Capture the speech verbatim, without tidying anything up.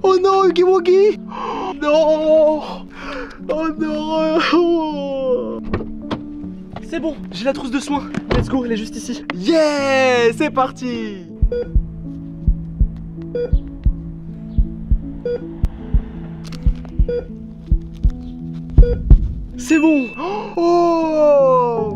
Oh non, Huggy Wuggy. Non. Oh non. C'est bon, j'ai la trousse de soins. Let's go, elle est juste ici. Yeah, c'est parti. C'est bon. Oh.